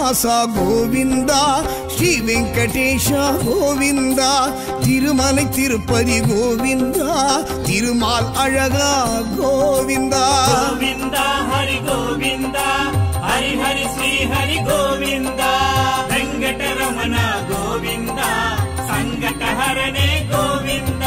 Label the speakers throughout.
Speaker 1: శ్రీనివాస గోవింద శ్రీ వెంకటేశ గోవింద తిరుమల తిరుపతి గోవింద తిరుమాల్ అழகா గోవింద
Speaker 2: గోవింద హరి గోవింద హరి హరి శ్రీ హరి గోవింద వెంకటరమణ గోవింద సంకటహరణే గోవింద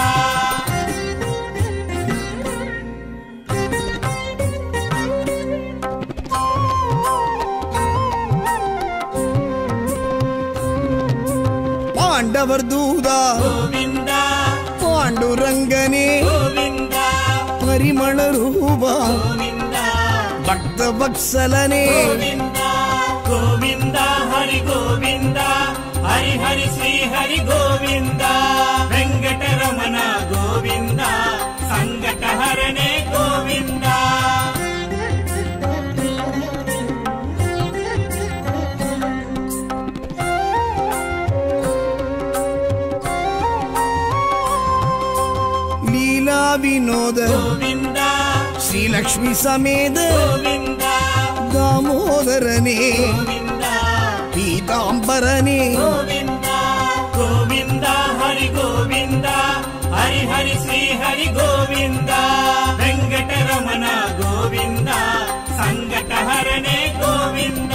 Speaker 1: पांडवर दूदा
Speaker 2: गोविंद
Speaker 1: पांडुरंगने
Speaker 2: गोविंद
Speaker 1: परिमल रूपा
Speaker 2: गोविंद
Speaker 1: भक्त वत्सलने
Speaker 2: गोविंद गोविंद हरि गोविंद हरि हरि श्री हरि गोविंद वेंकटरमण गोविंद संकटहरणे गोविंद
Speaker 1: लीला विनोद
Speaker 2: गोविंद
Speaker 1: श्री लक्ष्मी समेत
Speaker 2: गोविंद
Speaker 1: दामोदरने
Speaker 2: गोविंद
Speaker 1: पीतांबरने
Speaker 2: गोविंद गोविंद हरि गोविंद हरि हरि श्री हरि गोविंद वेंकटरमण गोविंद संकटहरणे गोविंद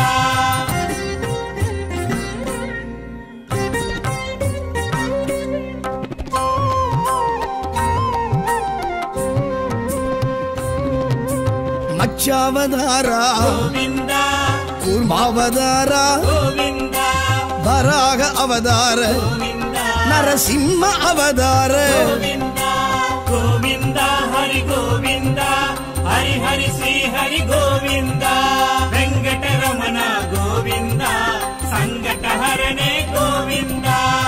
Speaker 1: मत्स्यावतारा
Speaker 2: गोविंद
Speaker 1: कूर्मावतारा
Speaker 2: गोविंद
Speaker 1: वराह अवतार
Speaker 2: गोविंद
Speaker 1: नरसिंह अवतार
Speaker 2: गोविंद गोविंद हरि गोविंद हरि हरि श्री हरि गोविंद वेंकटरमण गोविंद संकटहरणे गोविंद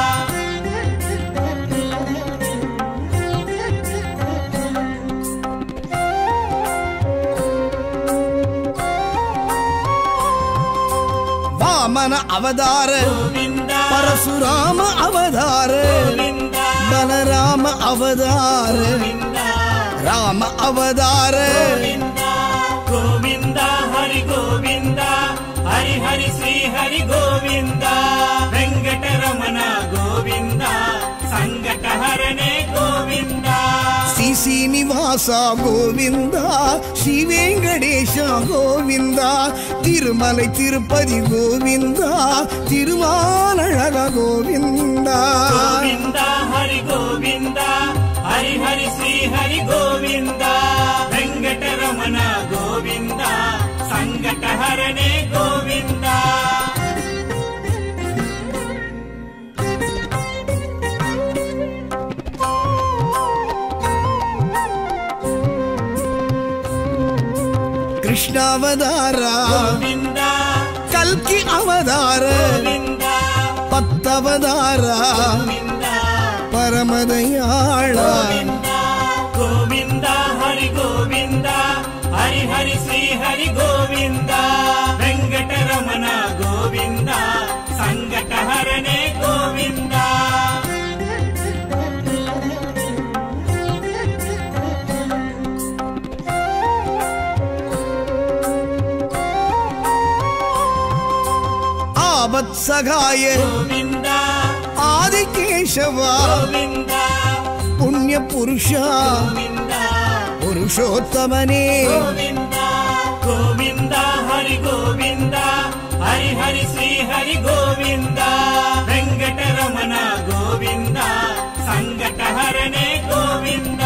Speaker 1: वामन अवतार
Speaker 2: गोविंद
Speaker 1: परशुराम अवतार
Speaker 2: गोविंद
Speaker 1: बलराम अवतार
Speaker 2: गोविंद
Speaker 1: राम अवतार
Speaker 2: गोविंद गोविंद हरि गोविंद हरि हरि श्री हरि गोविंद वेंकटरमण गोविंद संकटहरणे गोविंद
Speaker 1: श्री श्रीनिवास गोविंद श्री वेंकटेश गोविंद तिरुमल तिरुपति गोविंद तिरुमाल अழகா गोविंद
Speaker 2: गोविंद हरि गोविंद हरि हरि श्री हरि गोविंद वेंकटरमण गोविंद संकटहरणे गोविंद
Speaker 1: कृष्णावतारा
Speaker 2: गोविंद
Speaker 1: कल्कि अवतार
Speaker 2: गोविंद
Speaker 1: पत्तवतारा
Speaker 2: गोविंद
Speaker 1: परमदयाळ
Speaker 2: गोविंद गोविंद हरि गोविंद हरि हरि श्री हरि गोविंद वेंकटरमण गोविंद संकटहरणे गोविंद
Speaker 1: आवत्सगाय
Speaker 2: गोविंद
Speaker 1: आदिकेशव
Speaker 2: गोविंद
Speaker 1: पुण्य पुरुष
Speaker 2: गोविंद
Speaker 1: पुरुषोत्तमने
Speaker 2: गोविंद गोविंद हरि गोविंद हरि हरि श्री हरि गोविंद वेंकटरमण गोविंद संकटहरणे गोविंद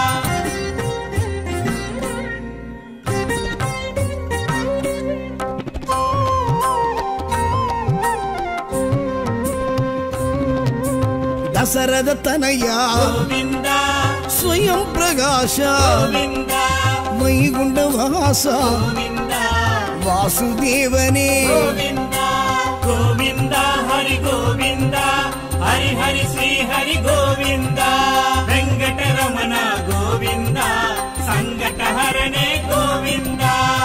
Speaker 1: दशरथ तनया
Speaker 2: गोविंद
Speaker 1: स्वयं प्रकाश
Speaker 2: गोविंद
Speaker 1: वैकुंठवास
Speaker 2: गोविंद
Speaker 1: वासुदेवने
Speaker 2: गोविंद गोविंद हरि गोविंद हरि हरि श्री हरि गोविंद वेंकटरमण गोविंद संकटहरणे गोविंद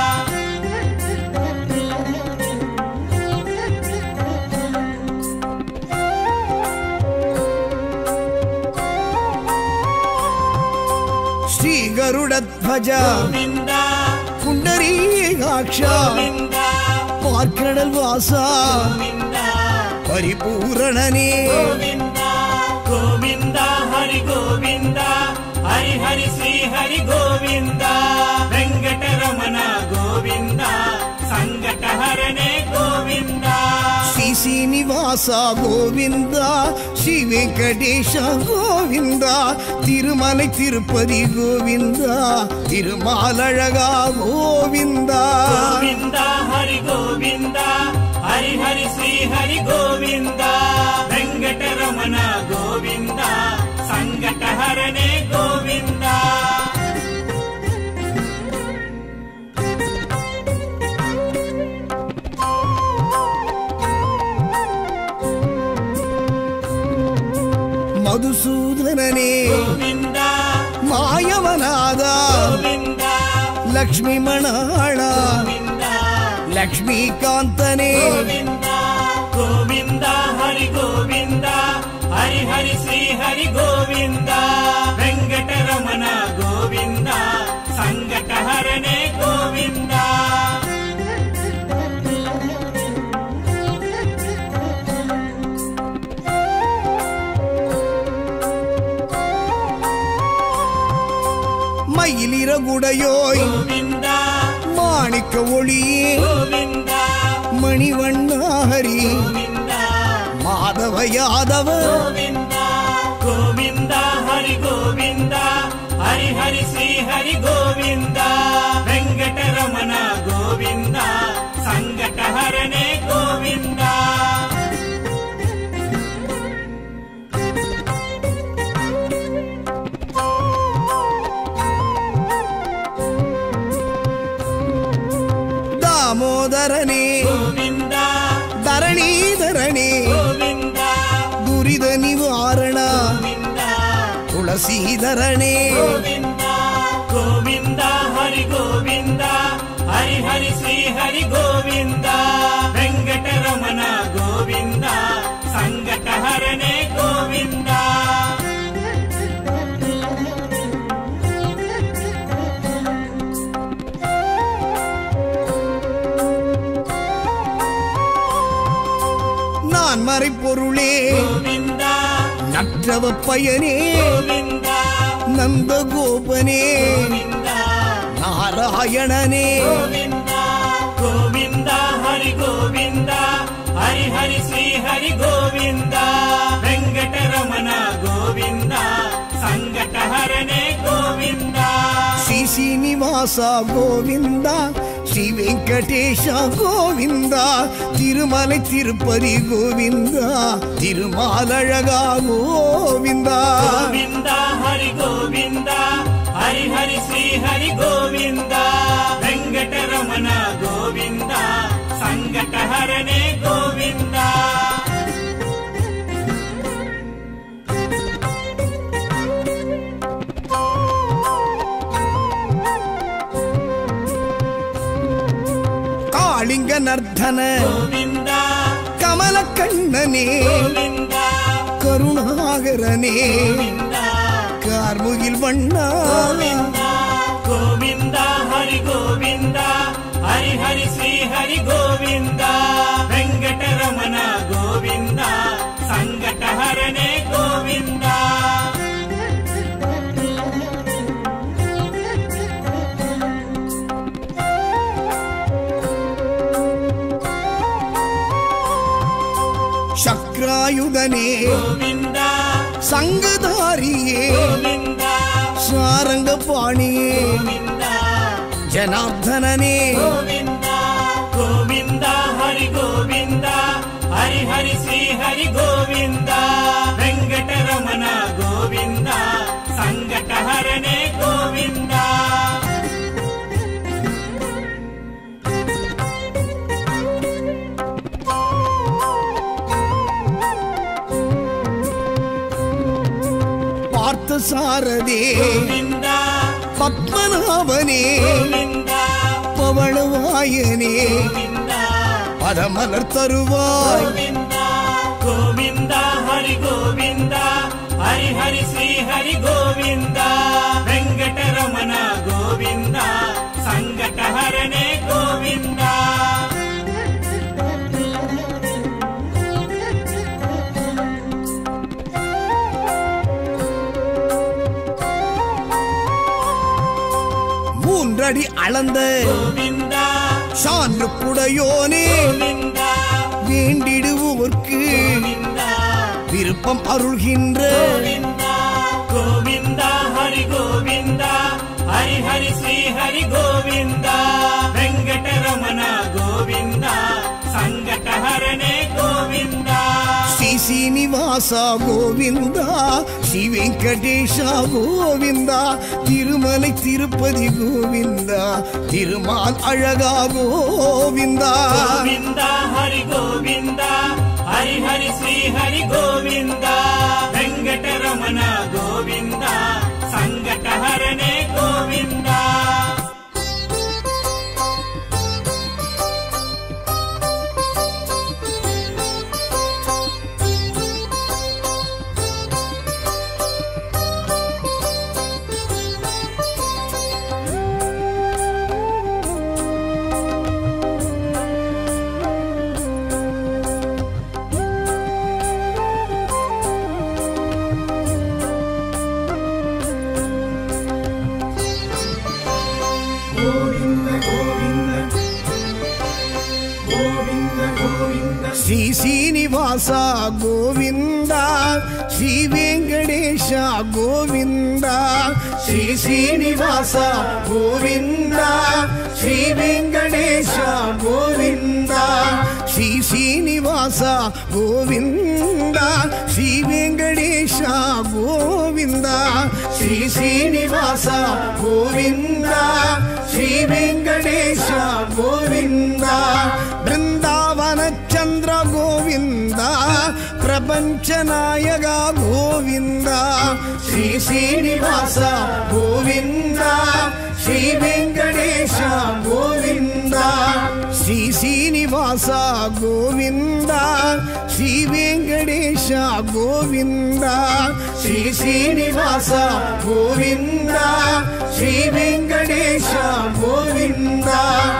Speaker 1: श्री गरुड़ध्वज
Speaker 2: गोविंद
Speaker 1: पुंडरीकाक्ष
Speaker 2: गोविंद
Speaker 1: பார்க்கடல் வாசா
Speaker 2: கோவிந்தா
Speaker 1: பரிபூரணனே
Speaker 2: கோவிந்தா கோவிந்தா ஹரி கோவிந்தா ஹரி ஹரி ஸ்ரீ ஹரி கோவிந்தா வெங்கடரமண கோவிந்தா சங்கடஹரணே கோவிந்தா
Speaker 1: ஸ்ரீ சீனிவாசா கோவிந்தா ஸ்ரீ வெங்கடேஷ கோவிந்தா திருமலை திருப்பதி கோவிந்தா திருமாலழகா கோவிந்தா
Speaker 2: கோவிந்தா ஹரி கோவிந்தா ஹரி ஹரி ஸ்ரீ ஹரி கோவிந்தா வெங்கடரமண கோவிந்தா சங்கடஹரணே கோவிந்தா
Speaker 1: மதுசூதனனே
Speaker 2: கோவிந்தா
Speaker 1: மாயவநாதா
Speaker 2: கோவிந்தா
Speaker 1: லக்ஷ்மி மணாளா
Speaker 2: கோவிந்தா
Speaker 1: லக்ஷ்மிகாந்தனே
Speaker 2: கோவிந்தா கோவிந்தா ஹரி கோவிந்தா ஹரி ஹரி ஸ்ரீ ஹரி கோவிந்தா வெங்கடரமண கோவிந்தா சங்கடஹரணே கோவிந்தா
Speaker 1: மயிலிறகுடையோய்
Speaker 2: கோவிந்தா
Speaker 1: மாணிக்க ஒளியே
Speaker 2: கோவிந்தா
Speaker 1: மணிவண்ணாஹரி
Speaker 2: கோவிந்தா
Speaker 1: மாதவ யாதவ
Speaker 2: கோவிந்தா கோவிந்தா ஹரி கோவிந்தா ஹரி ஹரி ஸ்ரீ ஹரி கோவிந்தா வெங்கடரமண கோவிந்தா சங்கடஹரணே கோவிந்தா
Speaker 1: தாமோதரனே
Speaker 2: கோவிந்தா
Speaker 1: தரணீதரனே
Speaker 2: கோவிந்தா
Speaker 1: துரித நிவாரண
Speaker 2: கோவிந்தா
Speaker 1: துளசீதரனே
Speaker 2: கோவிந்தா கோவிந்தா ஹரி கோவிந்தா ஹரி ஹரி ஸ்ரீ ஹரி கோவிந்தா வெங்கடரமண கோவிந்தா சங்கடஹரணே கோவிந்தா
Speaker 1: நான் மறைப்பொருளே
Speaker 2: கோவிந்தா
Speaker 1: நற்றவ பயனே
Speaker 2: கோவிந்தா
Speaker 1: நந்தகோபனே
Speaker 2: கோவிந்தா
Speaker 1: நாராயணனே
Speaker 2: கோவிந்தா கோவிந்தா ஹரி கோவிந்தா ஹரி ஹரி ஸ்ரீ ஹரி கோவிந்தா வெங்கடரமண கோவிந்தா சங்கடஹரணே கோவிந்தா
Speaker 1: ஸ்ரீ சீனிவாசா கோவிந்தா ஸ்ரீ வெங்கடேஷ கோவிந்தா திருமலை திருப்பதி கோவிந்தா திருமாலழகா கோவிந்தா
Speaker 2: கோவிந்தா ஹரி கோவிந்தா ஹரி ஹரி ஸ்ரீ ஹரி கோவிந்தா வெங்கடரமண கோவிந்தா சங்கடஹரணே கோவிந்தா
Speaker 1: காளிங்க நர்தன
Speaker 2: கோவிந்தா
Speaker 1: கமல கண்ணனே
Speaker 2: கோவிந்தா
Speaker 1: கருணாகரனே
Speaker 2: கோவிந்தா
Speaker 1: கார்முகில் வண்ணா
Speaker 2: கோவிந்தா கோவிந்தா ஹரி கோவிந்தா ஹரி ஹரி ஸ்ரீ ஹரி கோவிந்தா வெங்கடரமண கோவிந்தா சங்கடஹரணே கோவிந்தா
Speaker 1: சக்ராயுதனே
Speaker 2: கோவிந்தா
Speaker 1: சங்கதாரியே
Speaker 2: கோவிந்தா
Speaker 1: சாரங்க பாணியே
Speaker 2: கோவிந்தா
Speaker 1: ஜனார்தனனே
Speaker 2: கோவிந்தா கோவிந்தா ஹரி கோவிந்தா ஹரி ஹரி ஸ்ரீ ஹரி கோவிந்தா வெங்கடரமண கோவிந்தா சங்கடஹரணே கோவிந்தா
Speaker 1: பார்த்த சாரதே
Speaker 2: கோவிந்தா
Speaker 1: பத்மநாபனே
Speaker 2: கோவிந்தா
Speaker 1: பவளவாயனே
Speaker 2: கோவிந்தா
Speaker 1: பதமலர் தருவாய்
Speaker 2: கோவிந்தா கோவிந்தா ஹரி கோவிந்தா ஹரி ஹரி ஸ்ரீ ஹரி கோவிந்தா வெங்கடரமண கோவிந்தா சங்கடஹரணே கோவிந்தா
Speaker 1: மூன்றடி அளந்த
Speaker 2: கோவிந்தா
Speaker 1: சான்று புடையோனே
Speaker 2: கோவிந்தா
Speaker 1: வேண்டிடுவோர்க்கு
Speaker 2: கோவிந்தா
Speaker 1: விருப்பம் அருள்கின்ற
Speaker 2: கோவிந்தா கோவிந்தா ஹரி கோவிந்தா ஹரி ஹரி ஸ்ரீ ஹரி கோவிந்தா வெங்கடரமண கோவிந்தா சங்கடஹரணே கோவிந்தா
Speaker 1: ஸ்ரீ சீனிவாச கோவிந்தா ஸ்ரீ வெங்கடேஷ கோவிந்தா திருமலை திருப்பதி கோவிந்தா திருமால் அழகா கோவிந்தா
Speaker 2: கோவிந்தா ஹரி கோவிந்தா ஹரி ஹரி ஸ்ரீ ஹரி கோவிந்தா வெங்கடரமண கோவிந்தா சங்கடஹரணே கோவிந்தா
Speaker 1: ஸ்ரீ சீனிவாச கோவிந்தா ஸ்ரீ வெங்கடேஷ கோவிந்தா ஸ்ரீ சீனிவாச கோவிந்தா ஸ்ரீ வெங்கடேஷ கோவிந்தா ஸ்ரீ சீனிவாச கோவிந்தா ஸ்ரீ வெங்கடேஷ கோவிந்தா ஸ்ரீ சீனிவாச கோவிந்தா ஸ்ரீ வெங்கடேஷ கோவிந்தா பிருந்தாவன சந்திர கோவிந்தா பிரபஞ்ச நாயகா கோவிந்தா ஸ்ரீ சீனிவாச கோவிந்தா ஸ்ரீ வெங்கடேஷ கோவிந்தா ஸ்ரீ சீனிவாச கோவிந்தா ஸ்ரீ வெங்கடேஷ கோவிந்தா ஸ்ரீ சீனிவாச கோவிந்தா ஸ்ரீ வெங்கடேஷ கோவிந்தா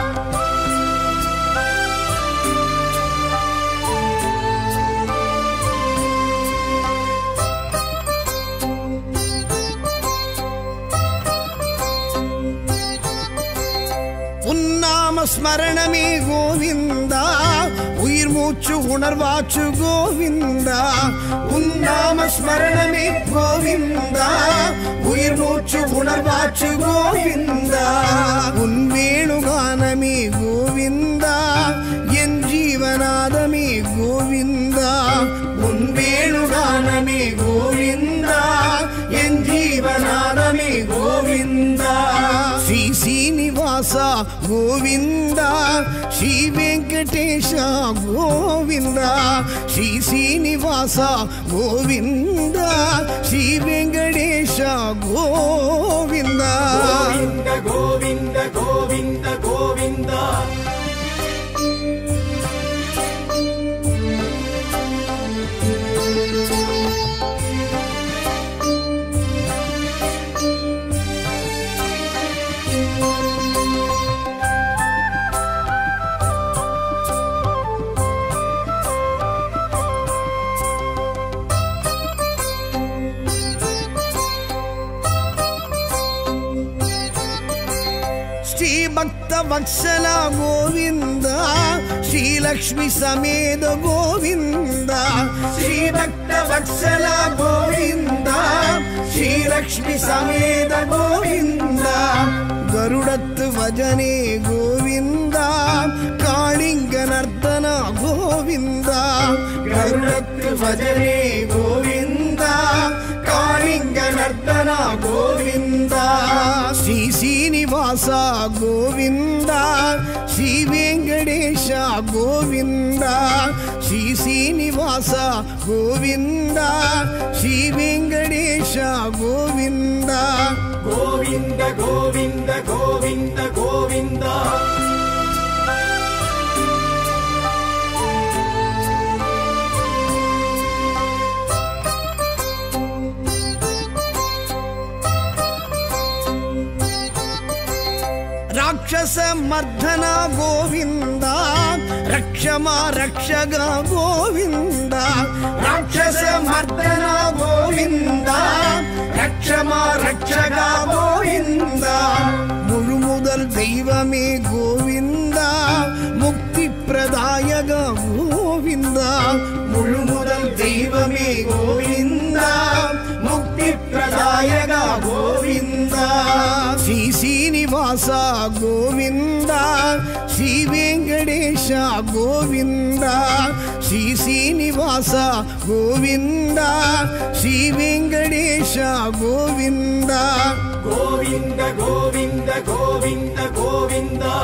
Speaker 1: உன்னாம ஸ்மரணமே கோவிந்தா உயிர் மூச்சு உணர்வாச்சு கோவிந்தா உன்னாம ஸ்மரணமே கோவிந்தா உயிர் மூச்சு உணர்வாச்சு கோவிந்தா உன் வேணுகானமே கோவிந்தா என் ஜீவநாதமே கோவிந்தா உன் வேணுகானமே கோவிந்தா என் ஜீவநாதமே கோவிந்தா ஸ்ரீ சீனிவாச கோவிந்தா ஸ்ரீ வெங்கடேஷ கோவிந்தா ஸ்ரீ சீனிவாச கோவிந்தா ஸ்ரீ வெங்கடேஷ கோவிந்தா
Speaker 2: கோவிந்த கோவிந்த கோவிந்தா
Speaker 1: भक्त वत्सल गोविंद श्री लक्ष्मी समेत गोविंद श्री भक्त वत्सल गोविंद श्री लक्ष्मी समेत गोविंद गरुड़त वजने गोविंद कालिंग नर्तन गोविंद गरुड़त वजने गोविंद कालिंग नर्तन गोविंद श्री श्रीनिवास गोविंद श्री वेंकटेश गोविंद श्री श्रीनिवास गोविंद श्री वेंकटेश गोविंद
Speaker 2: गोविंद गोविंद गोविंद गोविंद
Speaker 1: राक्षस मर्दन गोविंद रक्षमा रक्षक गोविंद राक्षस मर्दन गोविंद रक्षमा रक्षक गोविंद मुळुमुदल தெய்வமே கோவிந்தா, முக்தி பிரதாயக கோவிந்தா. முழுமுதல் தெய்வமே கோவிந்தா, முக்தி பிரதாயக கோவிந்தா. ஸ்ரீ சீனிவாசா கோவிந்தா, ஸ்ரீ வெங்கடேஷா கோவிந்தா. ஸ்ரீ சீனிவாசா கோவிந்தா, ஸ்ரீ வெங்கடேஷா கோவிந்தா.
Speaker 2: கோவிந்த கோவிந்த கோவிந்த கோவிந்தா.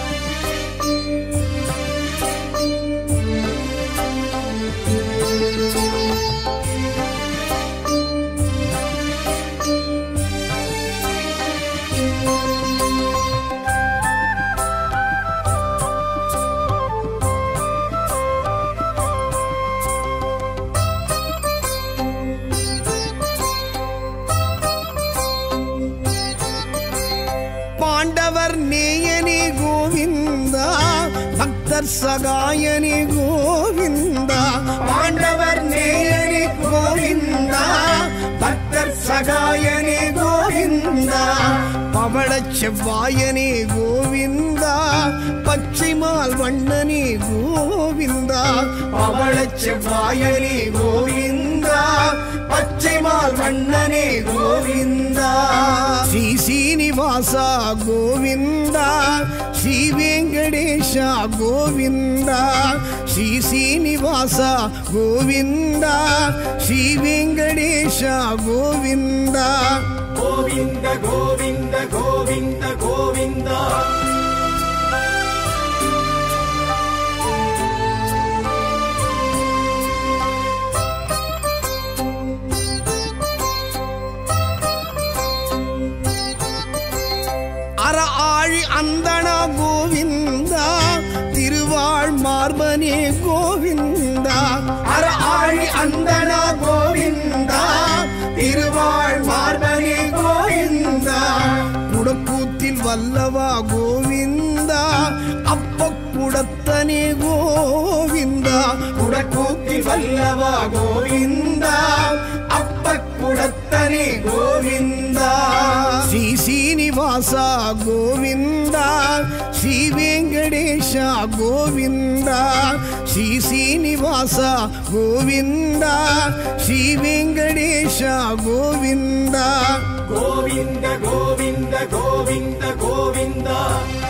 Speaker 1: பாண்டவர் நேயனே கோவிந்தா, பக்தர் சகாயனே கோவிந்தா. பாண்டவர் நேயனே கோவிந்தா, பக்தர் சகாயனே கோவிந்தா. பவளச் செவ்வாயனே கோவிந்தா, பச்சைமால் வண்ணனே கோவிந்தா. பவளச் செவ்வாயனே கோவிந்தா, பச்சைமால் வண்ணனே கோவிந்தா. ஸ்ரீ சீனிவாசா கோவிந்தா, ஸ்ரீ வெங்கடேஷா கோவிந்தா. ஸ்ரீ சீனிவாசா கோவிந்தா, ஸ்ரீ வெங்கடேஷா கோவிந்தா.
Speaker 2: கோவிந்த கோவிந்த கோவிந்த கோவிந்தா.
Speaker 1: அற ஆழி அந்தனா கோவிந்தா, திருவாழ் மார்பனே கோவிந்தா. அற ஆழி அந்தனா கோவிந்தா, திருவாழ் மார்பனே கோவிந்தா. குடக்கூத்தில் வல்லவா கோவிந்தா, அப்ப குடத்தனே கோவிந்தா. குடக்கூத்தில் வல்லவா கோவிந்தா, அப்ப குடத்தனே கோவிந்தா. ஸ்ரீ சீனிவாசா கோவிந்தா, ஸ்ரீ வெங்கடேஷா கோவிந்தா. ஸ்ரீ சீனிவாசா கோவிந்தா, ஸ்ரீ வெங்கடேஷா கோவிந்தா.
Speaker 2: கோவிந்த கோவிந்த கோவிந்த கோவிந்தா.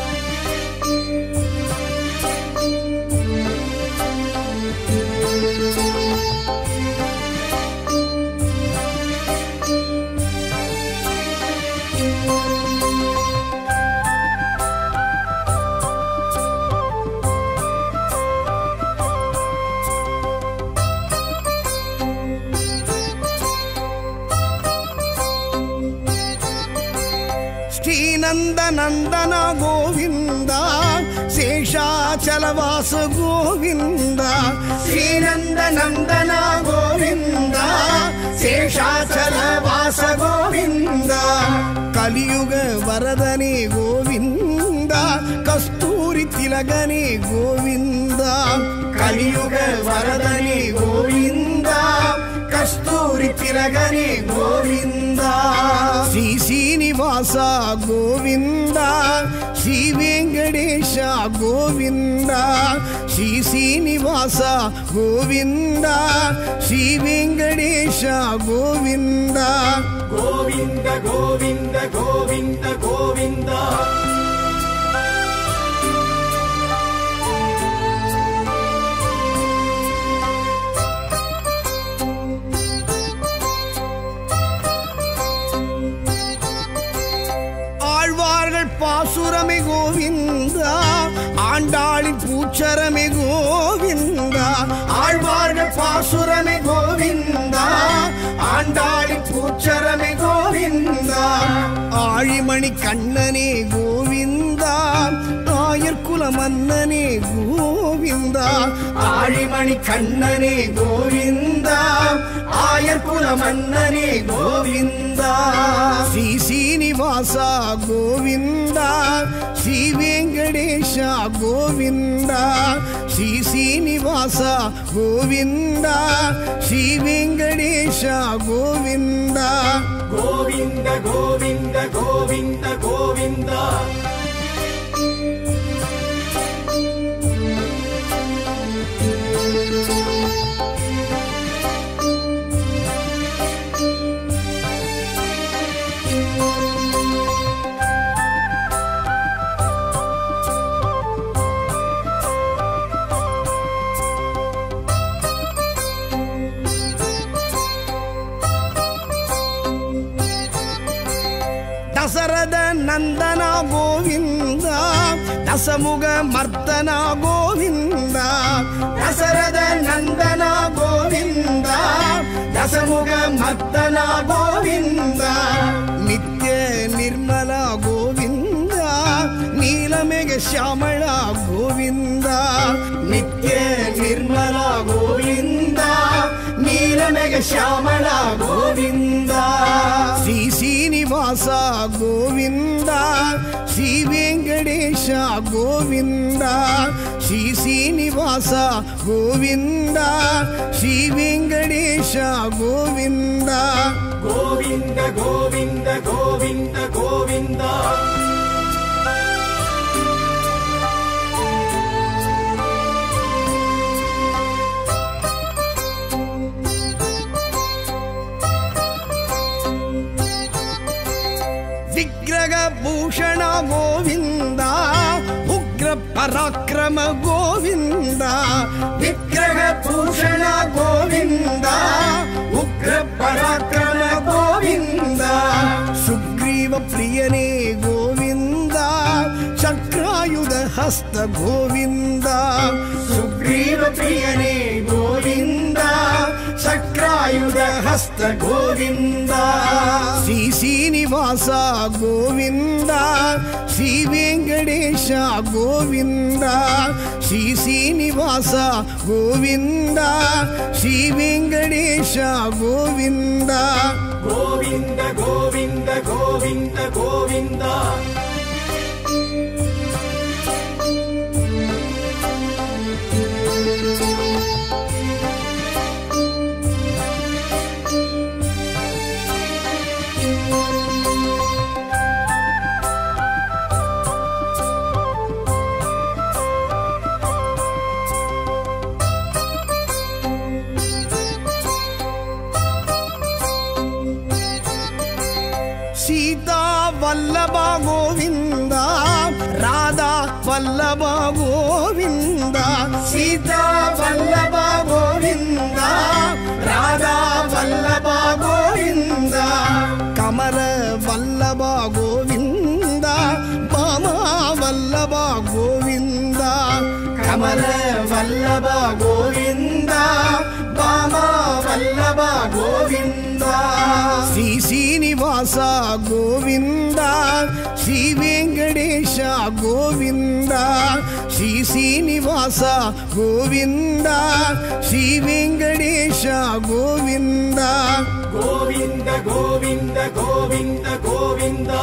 Speaker 1: ஸ்ரீநந்த நந்தனா கோவிந்தா, சேஷாச்சலவாச கோவிந்தா. ஸ்ரீநந்த நந்தனா கோவிந்தா, சேஷாச்சலவாச கோவிந்தா. கலியுக வரதனே கோவிந்தா, கஸ்தூரி திலகனே கோவிந்தா. கலியுக வரதனே கோவிந்தா, கஸ்தூரி திலகனே கோவிந்தா. ஸ்ரீ சீனிவாசா கோவிந்தா, ஸ்ரீ வெங்கடேஷா கோவிந்தா. ஸ்ரீ சீனிவாசா கோவிந்தா, ஸ்ரீ வெங்கடேஷா கோவிந்தா.
Speaker 2: கோவிந்த கோவிந்த கோவிந்த கோவிந்தா.
Speaker 1: ஆழ்வார்கள் பாசுரமே கோவிந்தா, ஆண்டாளின் பூச்சரமே கோவிந்தா. ஆழ்வார்கள் பாசுரமே கோவிந்தா, ஆண்டாளின் பூச்சரமே கோவிந்தா. ஆழிமணி கண்ணனே கோவிந்தா, ஆயர்குல மன்னனே கோவிந்தா. ஆழிமணி கண்ணனே கோவிந்தா, ஆயர்குல மன்னனே கோவிந்தா. ஸ்ரீ சீனிவாசா கோவிந்தா, ஸ்ரீ வெங்கடேஷா கோவிந்தா. ஸ்ரீ சீனிவாசா கோவிந்தா, ஸ்ரீ வெங்கடேஷா கோவிந்தா.
Speaker 2: கோவிந்த கோவிந்த கோவிந்த கோவிந்தா.
Speaker 1: தசரத நந்தனா கோவிந்தா தசமுக மர்த்தனா கோவிந்தா தசரத நந்தனா கோவிந்தா தசமுக மர்த்தனா கோவிந்தா நித்ய நிர்மலா கோவிந்தா நீலமேக ಶ್ಯಾಮಳா கோவிந்தா நித்ய நிர்மலா கோவிந்தா நீலமேக ಶ್ಯಾಮಳா கோவிந்தா ஸ்ரீ ಶ್ರೀನಿವಾಸ கோவிந்தா ஸ்ரீ வெங்கடேಶ கோவிந்தா ஸ்ரீ ಶ್ರೀನಿವಾಸ கோவிந்தா ஸ்ரீ வெங்கடேಶ கோவிந்தா
Speaker 2: கோவிந்த கோவிந்த கோவிந்த கோவிந்தா
Speaker 1: ವಿಗ್ರಹ ಭೂಷಣ ಗೋವಿಂದ ಉಗ್ರ ಪರಾಕ್ರಮ ಗೋವಿಂದ ವಿಗ್ರಹ ಭೂಷಣ ಗೋವಿಂದ ಉಗ್ರ ಪರಾಕ್ರಮ ಗೋವಿಂದ ಸುಗ್ರೀವ ಪ್ರಿಯನೇ ಗೋವಿಂದ ಚಕ್ರಾಯುಧ ಹಸ್ತ ಗೋವಿಂದ ಸುಗ್ರೀವ ಪ್ರಿಯನೇ ಗೋವಿಂದ ಚಕ್ರಾಯುಧ ಹಸ್ತ ಗೋವಿಂದ ಶ್ರೀ ಶ್ರೀನಿವಾಸ ಗೋವಿಂದ ಶ್ರೀ ವೆಂಕಟೇಶ ಗೋವಿಂದ ಶ್ರೀ ಶ್ರೀನಿವಾಸ ಗೋವಿಂದ ಶ್ರೀ ವೆಂಕಟೇಶ ಗೋವಿಂದ
Speaker 2: கோவிந்த கோவிந்த கோவிந்த கோவிந்தா
Speaker 1: ಸೀತಾ ವಲ್ಲಭ ಗೋವಿಂದ ರಾಧಾ ವಲ್ಲಭ ಗೋವಿಂದ ಸೀತಾ ವಲ್ಲಭ ಗೋವಿಂದ ರಾಧಾ ವಲ್ಲಭ ಗೋವಿಂದ ಕಮಲ ವಲ್ಲಭ ಗೋವಿಂದ ಬಾಮ ವಲ್ಲಭ ಗೋವಿಂದ ಕಮಲ ವಲ್ಲಭ ಗೋವಿಂದ ಬಾಮ ವಲ್ಲಭ ಗೋವಿಂದ ಶ್ರೀ ಶ್ರೀನಿವಾಸ ಗೋವಿಂದ ಶ್ರೀ ವೆಂಕಟೇಶ ಗೋವಿಂದ ಶ್ರೀ ಶ್ರೀನಿವಾಸ ಗೋವಿಂದ ಶ್ರೀ ವೆಂಕಟೇಶ ಗೋವಿಂದ
Speaker 2: கோவிந்த கோவிந்த கோவிந்த கோவிந்தா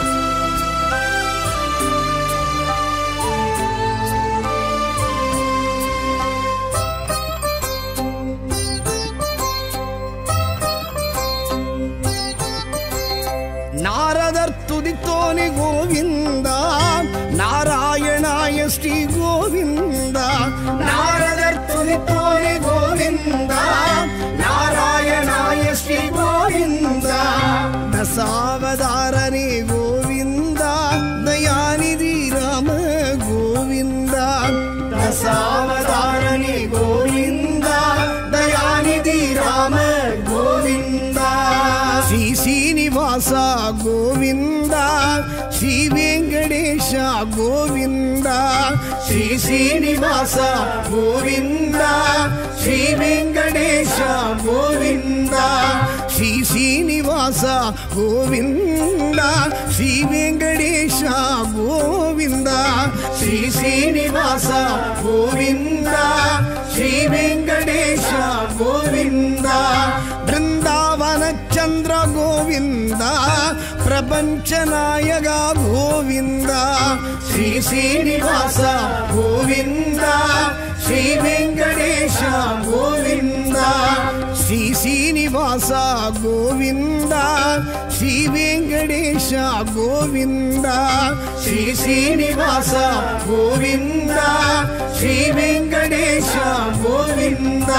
Speaker 1: ನಾರದರ್ ತುದಿತೋನೆ ಗೋವಿಂದ ನಾರಾಯಣಾಯ ಶ್ರೀ ಗೋವಿಂದ ನಾರದರ್ ತುದಿತೋನೆ ಗೋವಿಂದ ನಾರಾಯಣಾಯ ಶ್ರೀ ಗೋವಿಂದ ದಶಾವತಾರನೇ ಗೋವಿಂದ ದಯಾನಿಧಿ ರಾಮ ಗೋವಿಂದ ದಶಾವತಾರನೇ ಗೋವಿಂದ ದಯಾನಿಧಿ ರಾಮ ಗೋವಿಂದ ಶ್ರೀ ಶ್ರೀನಿವಾಸ ಗೋವಿಂದ ಶ್ರೀ ವೆಂಕಟೇಶ ಗೋವಿಂದ ಶ್ರೀ ಶ್ರೀನಿವಾಸ ಗೋವಿಂದ ಶ್ರೀ ವೆಂಕಟೇಶ ಗೋವಿಂದ ಶ್ರೀ ಶ್ರೀನಿವಾಸ ಗೋವಿಂದ ಶ್ರೀ ವೆಂಕಟೇಶ ಗೋವಿಂದ ಶ್ರೀ ಶ್ರೀನಿವಾಸ ಗೋವಿಂದ ಶ್ರೀ ವೆಂಕಟೇಶ ಗೋವಿಂದ ಬೃಂದಾವನ ಚಂದ್ರ ಗೋವಿಂದ ಪ್ರಪಂಚ ನಾಯಕ ಗೋವಿಂದ ಶ್ರೀ ಶ್ರೀನಿವಾಸ ಗೋವಿಂದ ಶ್ರೀ ವೆಂಕಟೇಶ ಗೋವಿಂದ ಶ್ರೀ ಶ್ರೀನಿವಾಸ ಗೋವಿಂದ ಶ್ರೀ ವೆಂಕಟೇಶ ಗೋವಿಂದ ಶ್ರೀ ಶ್ರೀನಿವಾಸ ಗೋವಿಂದ ಶ್ರೀ ವೆಂಕಟೇಶ ಗೋವಿಂದ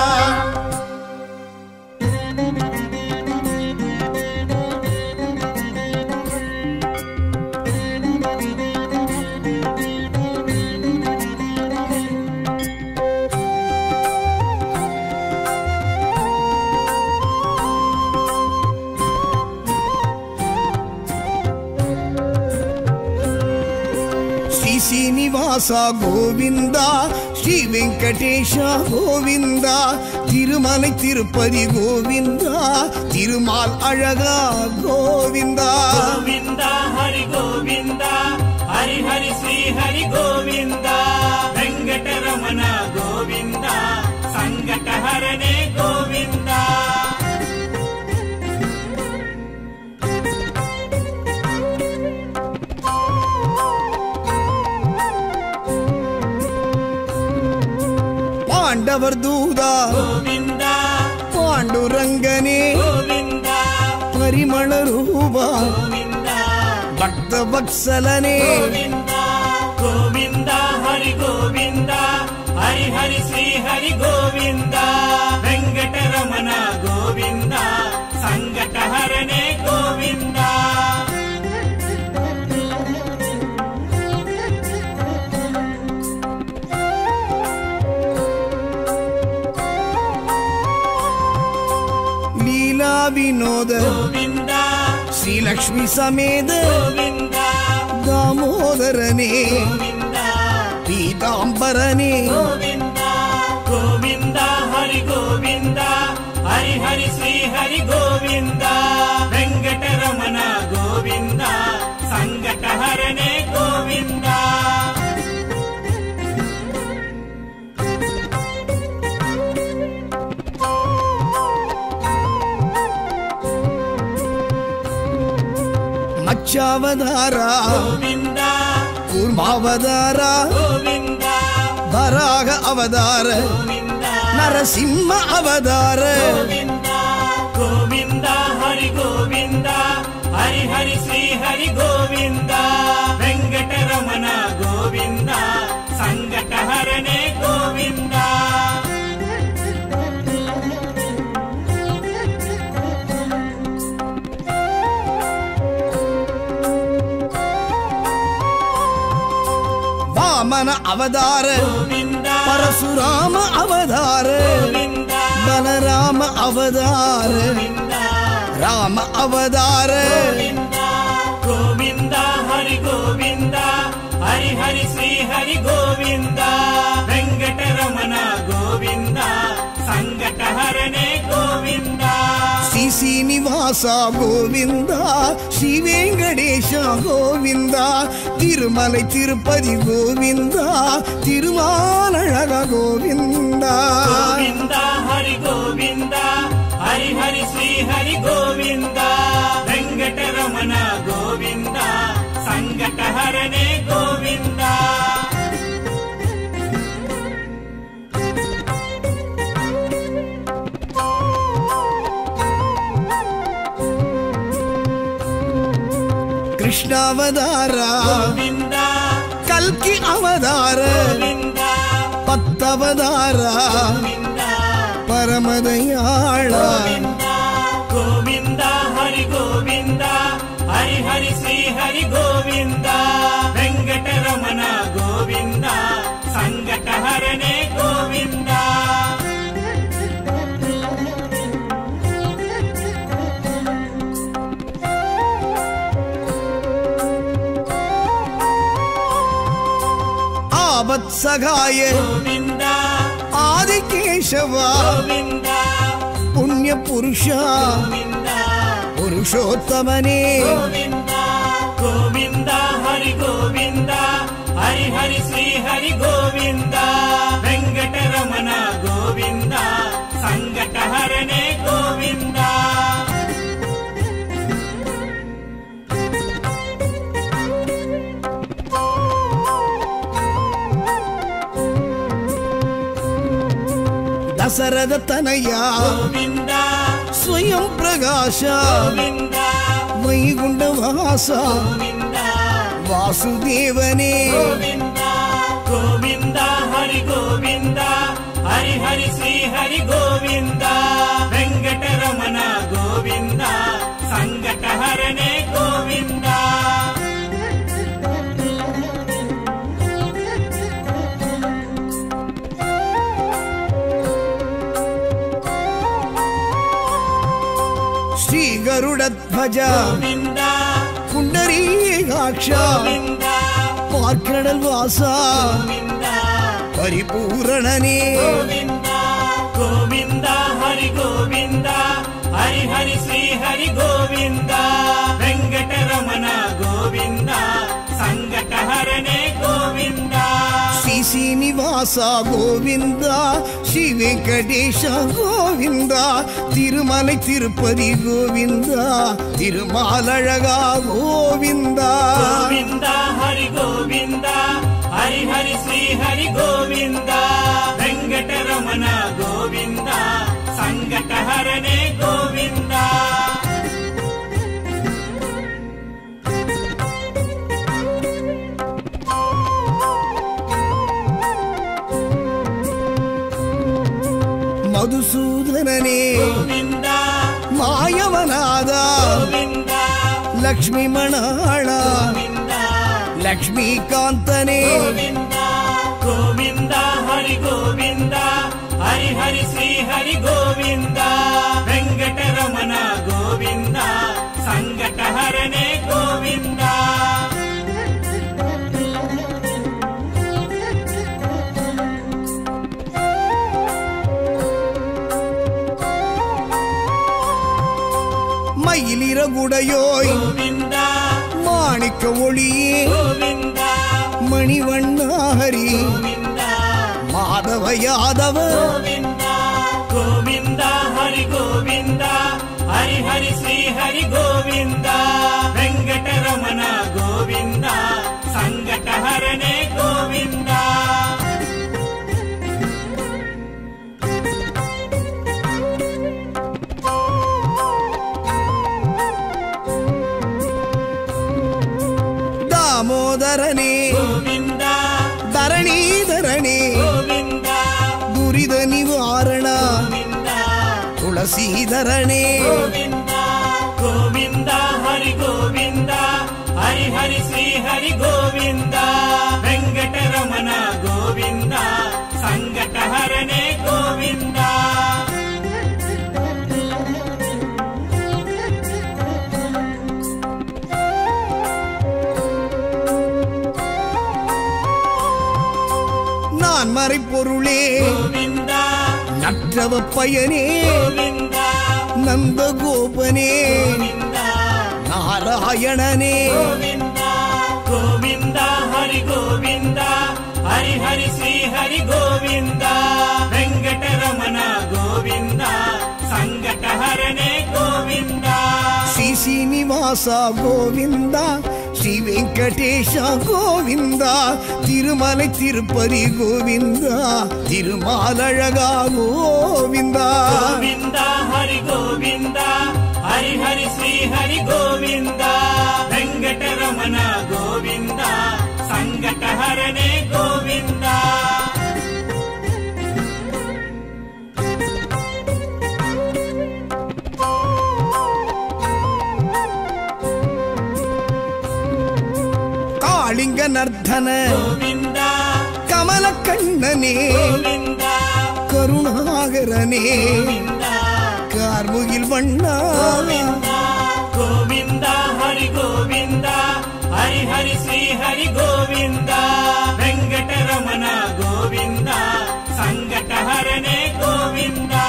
Speaker 1: శ్రీనివాస గోవింద శ్రీ వెంకటేశ గోవింద తిరుమల తిరుపతి గోవింద తిరుమాల్ అழகா గోవింద
Speaker 3: గోవింద హరి గోవింద హరి హరి శ్రీ హరి గోవింద వెంకటరమణ గోవింద సంకటహరణే గోవింద
Speaker 1: పాండవర్ దూదా
Speaker 3: గోవింద
Speaker 1: పాండురంగనే
Speaker 3: గోవింద
Speaker 1: పరిమళ రూప
Speaker 3: గోవింద
Speaker 1: భక్త వత్సలనే
Speaker 3: గోవింద గోవింద హరి గోవింద హరి హరి శ్రీ హరి గోవింద వెంకటరమణ గోవింద సంకటహరణే గోవింద
Speaker 1: లీలా వినోద
Speaker 3: గోవింద
Speaker 1: శ్రీలక్ష్మి సమేత
Speaker 3: గోవింద
Speaker 1: దామోదరనే
Speaker 3: గోవింద
Speaker 1: పీతాంబరనే
Speaker 3: గోవింద గోవింద హరి గోవింద హరి హరి శ్రీ హరి గోవింద వెంకటరమణ గోవింద సంకటహరణే గోవింద
Speaker 1: మత్స్యావతార
Speaker 3: గోవింద
Speaker 1: కూర్మావతార
Speaker 3: గోవింద
Speaker 1: వరాహ అవతార
Speaker 3: గోవింద
Speaker 1: నరసింహ అవతార
Speaker 3: గోవింద గోవింద హరి గోవింద హరి హరి శ్రీ హరి గోవింద వెంకటరమణ గోవింద సంకటహరణే గోవింద
Speaker 1: వామన అవతార
Speaker 3: గోవింద
Speaker 1: పరశురామ అవతార
Speaker 3: గోవింద
Speaker 1: బలరామ అవతార
Speaker 3: గోవింద
Speaker 1: రామ అవతార
Speaker 3: గోవింద గోవింద హరి గోవింద హరి హరి శ్రీ హరి గోవింద వెంకటరమణ గోవింద సంకటహరణే గోవింద
Speaker 1: శ్రీ శ్రీనివాస గోవింద శ్రీ వెంకటేశ గోవింద తిరుమల తిరుపతి గోవింద తిరుమాలழக గోవింద
Speaker 3: గోవింద హరి గోవింద హరి హరి శ్రీ హరి గోవింద వెంకటరమణ గోవింద సంకటహరణే గోవింద
Speaker 1: కృష్ణావతార
Speaker 3: గోవింద
Speaker 1: కల్కి అవతార
Speaker 3: గోవింద
Speaker 1: పత్తవతార
Speaker 3: గోవింద
Speaker 1: పరమదయాళ
Speaker 3: గోవింద గోవింద హరి గోవింద హరి హరి శ్రీ హరి గోవింద వెంకటరమణ గోవింద సంకటహరణే గోవింద
Speaker 1: ఆవత్సగాయ
Speaker 3: గోవింద
Speaker 1: ఆదికేశవ
Speaker 3: గోవింద
Speaker 1: పుణ్య పురుష
Speaker 3: గోవింద
Speaker 1: పురుషోత్తమనే
Speaker 3: గోవింద గోవింద హరి గోవింద హరి హరి శ్రీ హరి గోవింద వెంకటరమణ గోవింద సంకటహరణే గోవింద
Speaker 1: దశరథ తనయ
Speaker 3: గోవింద
Speaker 1: స్వయం ప్రకాశ
Speaker 3: గోవింద
Speaker 1: వైగుంఠవాస
Speaker 3: గోవింద
Speaker 1: వాసుదేవనే
Speaker 3: గోవింద గోవింద హరి గోవింద హరి హరి శ్రీ హరి గోవింద వెంకటరమణ గోవింద సంకటహరణే గోవింద
Speaker 1: శ్రీ గరుడధ్వజ
Speaker 3: గోవింద
Speaker 1: పుండరీకాక్ష
Speaker 3: గోవింద
Speaker 1: பார்க்கடல் வாசா
Speaker 3: கோவிந்தா
Speaker 1: பரிபூரணனே
Speaker 3: கோவிந்தா கோவிந்தா ஹரி கோவிந்தா ஹரி ஹரி ஸ்ரீ ஹரி கோவிந்தா வெங்கடரமண கோவிந்தா சங்கடஹரணே கோவிந்தா
Speaker 1: ஸ்ரீ சீனிவாசா கோவிந்தா ஸ்ரீ வெங்கடேஷ கோவிந்தா திருமலை திருப்பதி கோவிந்தா திருமாலழகா கோவிந்தா
Speaker 3: கோவிந்தா ஹரி கோவிந்தா ஹரி ஹரி ஸ்ரீ ஹரி கோவிந்தா வெங்கடரமண கோவிந்தா சங்கடஹரணே கோவிந்தா
Speaker 1: மதுசூதனனே
Speaker 3: கோவிந்தா
Speaker 1: மாயவநாதா
Speaker 3: கோவிந்தா
Speaker 1: லக்ஷ்மி மணாளா
Speaker 3: கோவிந்தா
Speaker 1: லக்ஷ்மிகாந்தனே
Speaker 3: கோவிந்தா கோவிந்தா ஹரி கோவிந்தா ஹரி ஹரி ஸ்ரீ ஹரி கோவிந்தா வெங்கடரமண கோவிந்தா சங்கடஹரணே கோவிந்தா
Speaker 1: மயிலிறகுடையோய்
Speaker 3: கோவிந்தா
Speaker 1: மாணிக்க ஒளியே
Speaker 3: கோவிந்தா
Speaker 1: மணிவண்ணாஹரி
Speaker 3: கோவிந்தா
Speaker 1: மாதவ யாதவ
Speaker 3: கோவிந்தா கோவிந்தா ஹரி கோவிந்தா ஹரி ஹரி ஸ்ரீ ஹரி கோவிந்தா வெங்கடரமண கோவிந்தா சங்கடஹரணே கோவிந்தா
Speaker 1: தாமோதரனே
Speaker 3: கோவிந்தா
Speaker 1: தரணீதரனே
Speaker 3: கோவிந்தா
Speaker 1: துரித நிவாரண
Speaker 3: கோவிந்தா
Speaker 1: துளசீதரனே
Speaker 3: கோவிந்தா கோவிந்தா ஹரி கோவிந்தா ஹரி ஹரி ஸ்ரீ ஹரி கோவிந்தா வெங்கடரமண கோவிந்தா சங்கடஹரணே கோவிந்தா
Speaker 1: நான் மறைப்பொருளே
Speaker 3: கோவிந்தா
Speaker 1: நற்றவ பயனே
Speaker 3: கோவிந்தா
Speaker 1: நந்தகோபனே
Speaker 3: கோவிந்தா
Speaker 1: நாராயணனே
Speaker 3: கோவிந்தா கோவிந்தா ஹரி கோவிந்தா ஹரி ஹரி ஸ்ரீ ஹரி கோவிந்தா வெங்கடரமண கோவிந்தா சங்கடஹரணே கோவிந்தா
Speaker 1: ஸ்ரீ சீனிவாசா கோவிந்தா ஸ்ரீ வெங்கடேஷ கோவிந்தா திருமலை திருப்பதி கோவிந்தா திருமாலழகா கோவிந்தா
Speaker 3: கோவிந்தா ஹரி கோவிந்தா ஹரி ஹரி ஸ்ரீ ஹரி கோவிந்தா வெங்கடரமண கோவிந்தா சங்கடஹரணே கோவிந்தா
Speaker 1: காளிங்க நர்தன
Speaker 3: கோவிந்தா
Speaker 1: கமல கண்ணனே
Speaker 3: கோவிந்தா
Speaker 1: கருணாகரனே
Speaker 3: கோவிந்தா
Speaker 1: கார்முகில் வண்ணா
Speaker 3: கோவிந்தா கோவிந்தா ஹரி கோவிந்தா ஹரி ஹரி ஸ்ரீ ஹரி கோவிந்தா வெங்கடரமண கோவிந்தா சங்கடஹரணே கோவிந்தா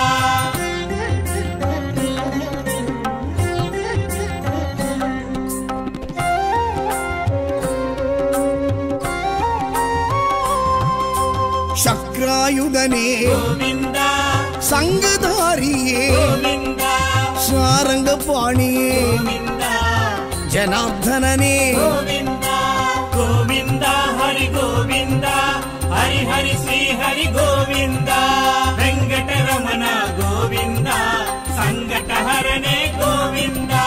Speaker 1: சக்ராயுதனே
Speaker 3: கோவிந்தா
Speaker 1: சங்கதாரியே
Speaker 3: கோவிந்தா
Speaker 1: சாரங்க பாணியே
Speaker 3: கோவிந்தா
Speaker 1: ஜனார்தனனே
Speaker 3: கோவிந்தா கோவிந்தா ஹரி கோவிந்தா ஹரி ஹரி ஸ்ரீ ஹரி கோவிந்தா வெங்கடரமண கோவிந்தா சங்கடஹரணே கோவிந்தா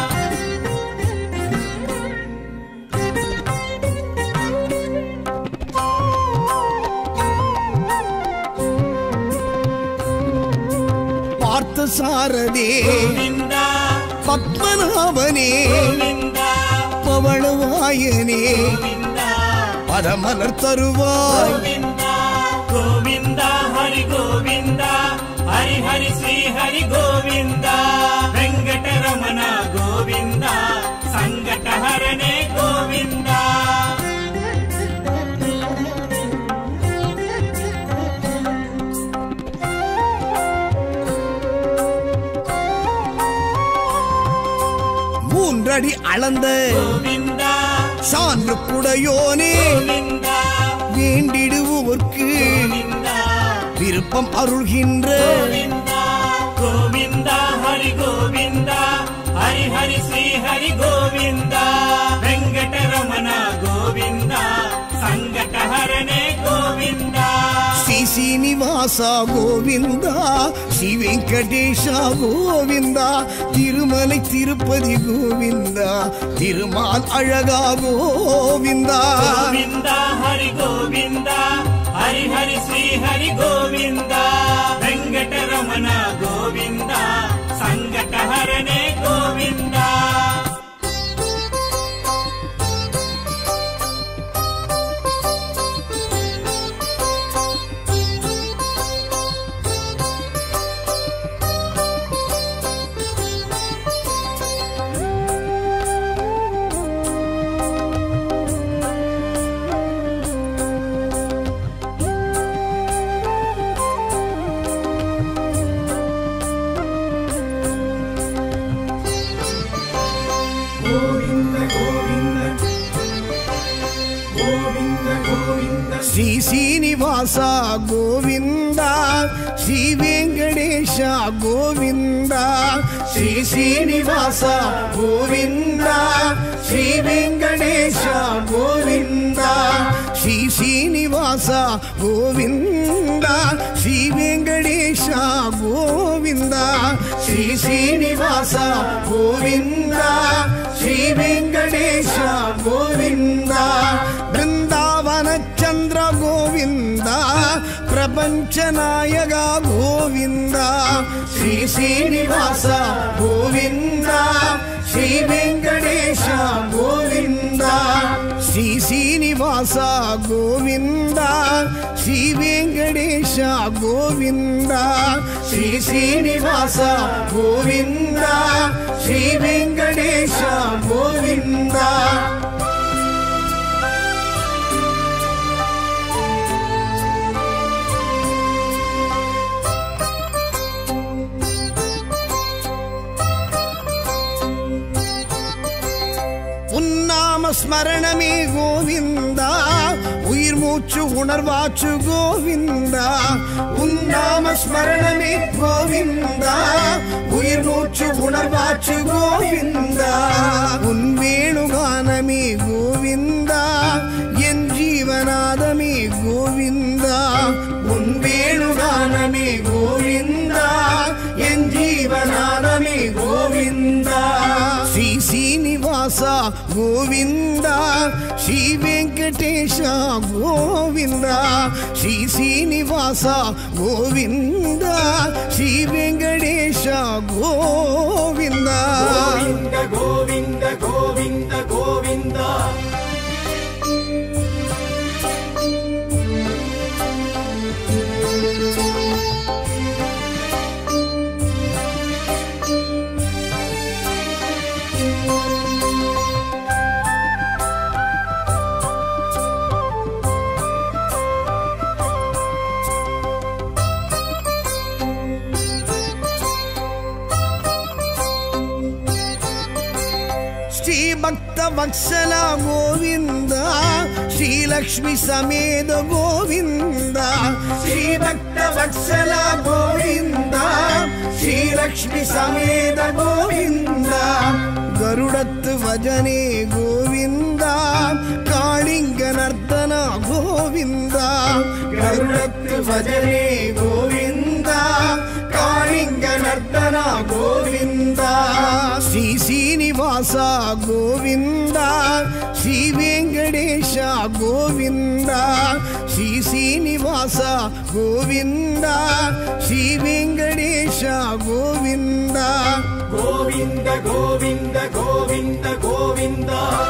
Speaker 1: பார்த்த சாரதே
Speaker 3: கோவிந்தா
Speaker 1: பத்மநாபனே
Speaker 3: கோவிந்தா
Speaker 1: பவளவாயனே
Speaker 3: கோவிந்தா
Speaker 1: பதமலர் தருவாய்
Speaker 3: கோவிந்தா கோவிந்தா ஹரி கோவிந்தா ஹரி ஹரி ஸ்ரீ ஹரி கோவிந்தா வெங்கடரமண கோவிந்தா சங்கடஹரணே கோவிந்தா
Speaker 1: மூன்றடி அளந்த
Speaker 3: கோவிந்தா
Speaker 1: சான்று குடையோனே
Speaker 3: கோவிந்தா
Speaker 1: வேண்டிடுவோர்க்கு
Speaker 3: கோவிந்தா
Speaker 1: விருப்பம் அருள்கின்ற
Speaker 3: கோவிந்தா கோவிந்தா ஹரி கோவிந்தா ஹரி ஹரி ஸ்ரீ ஹரி கோவிந்தா வெங்கடரமண கோவிந்தா சங்கடஹரணே கோவிந்தா
Speaker 1: ஸ்ரீ சீனிவாச கோவிந்தா ஸ்ரீ வெங்கடேஷ கோவிந்தா திருமலை திருப்பதி கோவிந்தா திருமால் அழகா கோவிந்தா
Speaker 3: கோவிந்தா ஹரி கோவிந்தா ஹரி ஹரி ஸ்ரீ ஹரி கோவிந்தா வெங்கடரமண கோவிந்தா சங்கடஹரணே கோவிந்தா
Speaker 1: ஸ்ரீ சீனிவாச கோவிந்தா ஸ்ரீ வெங்கடேஷ கோவிந்தா ஸ்ரீ சீனிவாச கோவிந்தா ஸ்ரீ வெங்கடேஷ கோவிந்தா ஸ்ரீ சீனிவாச கோவிந்தா ஸ்ரீ வெங்கடேஷ கோவிந்தா ஸ்ரீ சீனிவாச கோவிந்தா ஸ்ரீ வெங்கடேஷ கோவிந்தா பிருந்தாவன சந்திர கோவிந்தா பிரபஞ்ச நாயக கோவிந்தா ஸ்ரீ சீனிவாச கோவிந்தா ஸ்ரீ வெங்கடேஷ கோவிந்தா ஸ்ரீ சீனிவாச கோவிந்தா ஸ்ரீ வெங்கடேஷ கோவிந்தா ஸ்ரீ சீனிவாச கோவிந்தா ஸ்ரீ வெங்கடேஷ கோவிந்தா உன்னாம ஸ்மரணமே கோவிந்தா உயிர் மூச்சு உணர்வாச்சு கோவிந்தா உன்னாம ஸ்மரணமே கோவிந்தா உயிர் மூச்சு உணர்வாச்சு கோவிந்தா உன் வேணுகானமே கோவிந்தா என் ஜீவநாதமே கோவிந்தா உன் வேணுகானமே கோவிந்தா என் ஜீவநாதமே கோவிந்தா ஸ்ரீ சீனிவாச கோவிந்தா ஸ்ரீ வெங்கடேஷ கோவிந்தா ஸ்ரீ சீனிவாச கோவிந்தா ஸ்ரீ வெங்கடேஷ கோவிந்தா
Speaker 2: கோவிந்த கோவிந்த கோவிந்த கோவிந்தா
Speaker 1: श्री भक्त वत्सल गोविंद श्री लक्ष्मी समेत गोविंद श्री भक्त वत्सल गोविंद श्री लक्ष्मी समेत गोविंद गरुड़त वजने गोविंद कालिंग नर्तन गोविंद गरुड़त वजने गोविंद कालिंग नर्तन गोविंद श्री श्रीनिवास गोविंद श्री वेंकटेश गोविंद श्री श्रीनिवास गोविंद श्री वेंकटेश गोविंद
Speaker 2: गोविंद गोविंद गोविंद गोविंद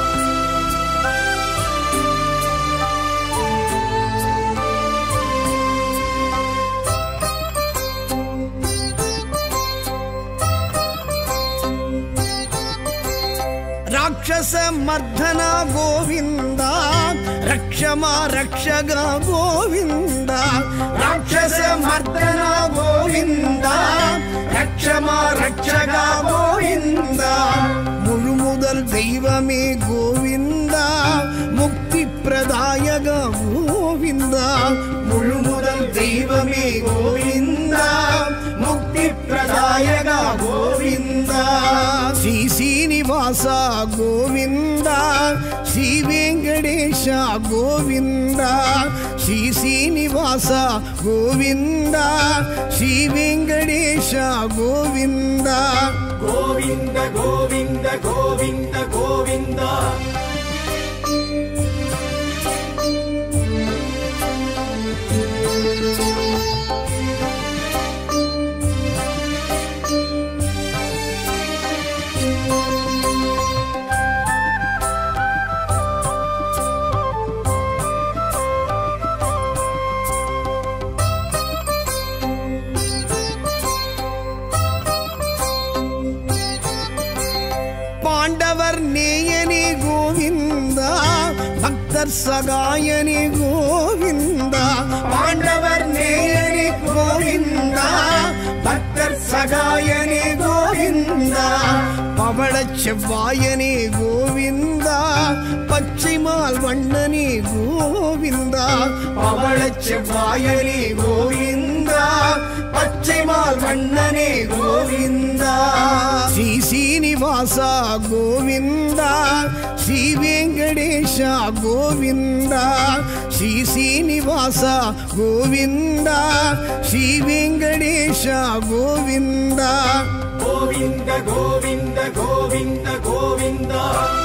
Speaker 1: राक्षस मर्दन गोविंद रक्षमा रक्षग गोविंद राक्षस मर्दन गोविंद रक्षमा रक्षग गोविंद मुळुमुदल தெய்வமே கோவிந்தா முக்தி பிரதாயக கோவிந்தா முழுமுதல் தெய்வமே கோவிந்தா முக்தி பிரதாயக கோவிந்தா ஸ்ரீ சீனிவாசா கோவிந்தா ஸ்ரீ வெங்கடேஷா கோவிந்தா ஸ்ரீ சீனிவாசா கோவிந்தா ஸ்ரீ வெங்கடேஷா கோவிந்தா
Speaker 2: கோவிந்த கோவிந்த கோவிந்த கோவிந்தா
Speaker 1: பாண்டவர் நேயனே கோவிந்தா பக்தர் சகாயனே கோவிந்தா பாண்டவர் நேயனே கோவிந்தா பக்தர் சகாயனே கோவிந்தா பவளச் செவ்வாயனே கோவிந்தா பச்சைமால் வண்ணனே கோவிந்தா பவளச் செவ்வாயனே கோவிந்தா பச்சைமால் வண்ணனே கோவிந்தா ஸ்ரீ சீனிவாசா கோவிந்தா ஸ்ரீ வெங்கடேஷா கோவிந்தா ஸ்ரீ சீனிவாசா கோவிந்தா ஸ்ரீ வெங்கடேஷா கோவிந்தா
Speaker 2: கோவிந்த கோவிந்த கோவிந்த கோவிந்தா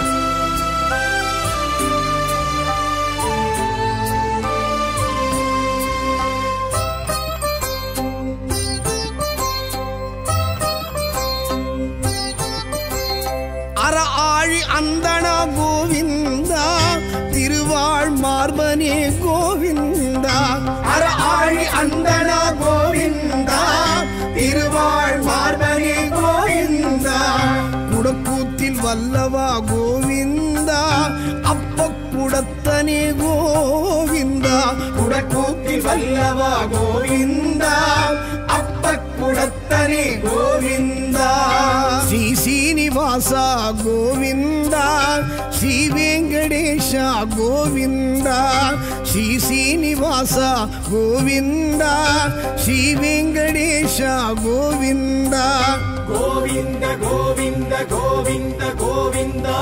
Speaker 1: அற ஆழி அந்தனா கோவிந்தா திருவாழ் மார்பனே கோவிந்தா அற ஆழி அந்தனா கோவிந்தா திருவாழ் மார்பனே கோவிந்தா குடக்கூத்தில் வல்லவா கோவிந்தா அப்ப குடத்தனே கோவிந்தா குடக்கூத்தில் வல்லவா கோவிந்தா அப்ப குடத்தனே கோவிந்தா ஸ்ரீ சீனிவாசா கோவிந்தா ஸ்ரீ வெங்கடேஷா கோவிந்தா ஸ்ரீ சீனிவாசா கோவிந்தா ஸ்ரீ வெங்கடேஷா கோவிந்தா
Speaker 2: கோவிந்த கோவிந்த கோவிந்த கோவிந்தா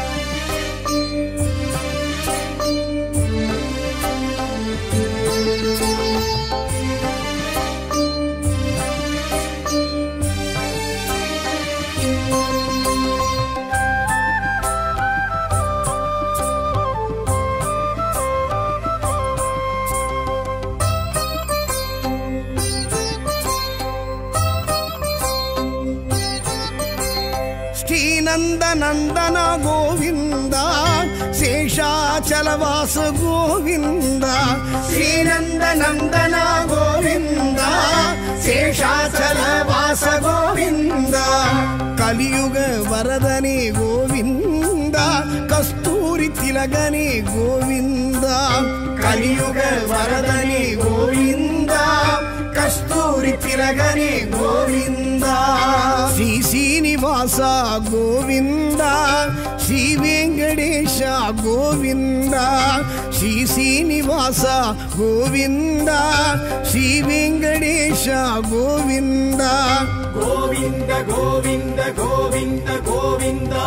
Speaker 1: ஸ்ரீநந்த நந்தனா கோவிந்தா சேஷாச்சலவாச கோவிந்தா ஸ்ரீநந்த நந்தனா கோவிந்தா சேஷாச்சலவாச கோவிந்தா கலியுக வரதனே கோவிந்தா கஸ்தூரி திலகனே கோவிந்தா கலியுக வரதனே கோவிந்தா கஸ்தூரி திலகனே கோவிந்தா ஸ்ரீ சீனிவாசா கோவிந்தா ஸ்ரீ வெங்கடேஷா கோவிந்தா ஸ்ரீ சீனிவாசா கோவிந்தா ஸ்ரீ வெங்கடேஷா கோவிந்தா
Speaker 2: கோவிந்த கோவிந்த கோவிந்த கோவிந்தா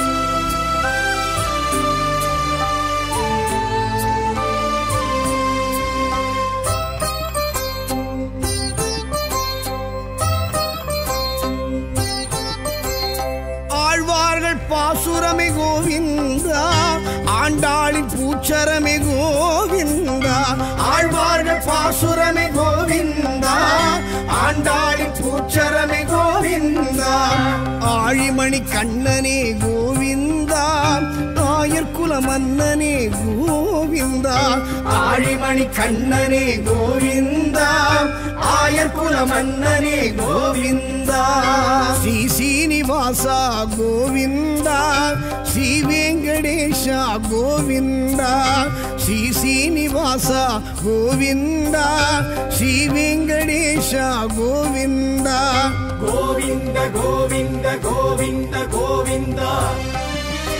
Speaker 1: ஆழ்வார்கள் பாசுரமே கோவிந்தா ஆண்டாளின் பூச்சரமே கோவிந்தா ஆழ்வார்கள் பாசுரமே கோவிந்தா ஆண்டாளின் பூச்சரமே கோவிந்தா ஆழிமணி கண்ணனே கோவிந்தா ஆயர் குல மன்னனே கோவிந்தா ஆழிமணி கண்ணனே கோவிந்தா ஆயர் குல மன்னனே கோவிந்தா ஸ்ரீ சீனிவாசா கோவிந்தா ஸ்ரீ வெங்கடேஷா கோவிந்தா ஸ்ரீ சீனிவாசா கோவிந்தா ஸ்ரீ வெங்கடேஷா கோவிந்தா
Speaker 2: கோவிந்த கோவிந்த கோவிந்த கோவிந்தா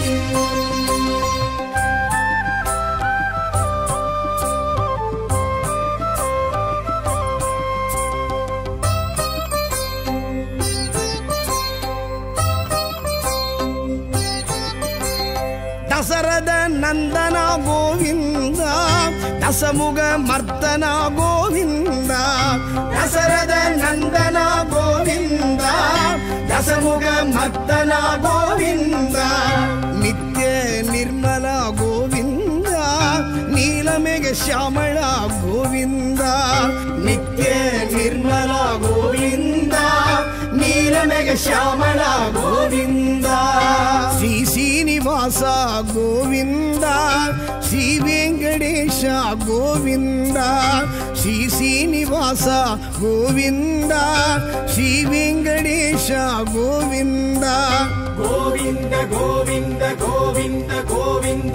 Speaker 1: ದಶರಥ ನಂದನ ಗೋವಿಂದ ದಶಮುಖ ಮರ್ದನ ಗೋವಿಂದ ದಶರಥ ನಂದನ ಗೋವಿಂದ ದಶಮುಖ ಮರ್ದನ ಗೋವಿಂದ ನಿತ್ಯ ನಿರ್ಮಲ ಗೋವಿಂದ ನೀಲಮೇಘ ಶ್ಯಾಮಳ ಗೋವಿಂದ ನಿತ್ಯ ನಿರ್ಮಲ ಗೋವಿಂದ ನೀಲಮೇಘ ಶ್ಯಾಮಳ ಗೋವಿಂದ ಶ್ರೀ ಶ್ರೀನಿವಾಸ ಗೋವಿಂದ ಶ್ರೀ ವೆಂಕಟೇಶ ಗೋವಿಂದ ಶ್ರೀ ಶ್ರೀನಿವಾಸ ಗೋವಿಂದ ಶ್ರೀ ವೆಂಕಟೇಶ ಗೋವಿಂದ
Speaker 2: ಗೋವಿಂದ ಗೋವಿಂದ ಗೋವಿಂದ ಗೋವಿಂದ